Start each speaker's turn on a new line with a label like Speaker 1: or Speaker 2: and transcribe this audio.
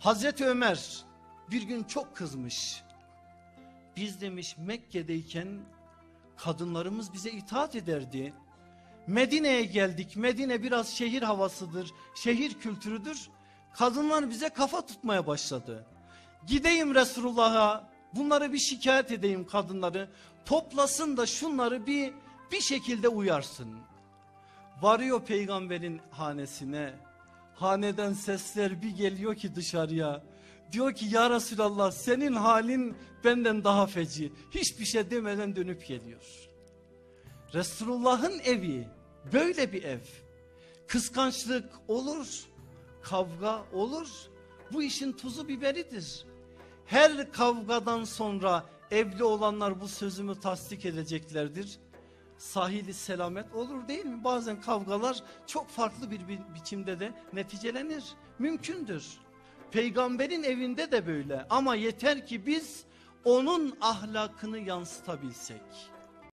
Speaker 1: Hazreti Ömer bir gün çok kızmış. Biz demiş Mekke'deyken kadınlarımız bize itaat ederdi. Medine'ye geldik. Medine biraz şehir havasıdır, şehir kültürüdür. Kadınlar bize kafa tutmaya başladı. Gideyim Resulullah'a, bunları bir şikayet edeyim kadınları. Toplasın da şunları bir şekilde uyarsın. Varıyor peygamberin hanesine. Haneden sesler bir geliyor ki dışarıya. Diyor ki ya Resulallah, senin halin benden daha feci. Hiçbir şey demeden dönüp geliyor. Resulullah'ın evi böyle bir ev. Kıskançlık olur, kavga olur. Bu işin tuzu biberidir. Her kavgadan sonra evli olanlar bu sözümü tasdik edeceklerdir. Sahili selamet olur değil mi? Bazen kavgalar çok farklı bir biçimde de neticelenir. Mümkündür. Peygamberin evinde de böyle, ama yeter ki biz onun ahlakını yansıtabilsek.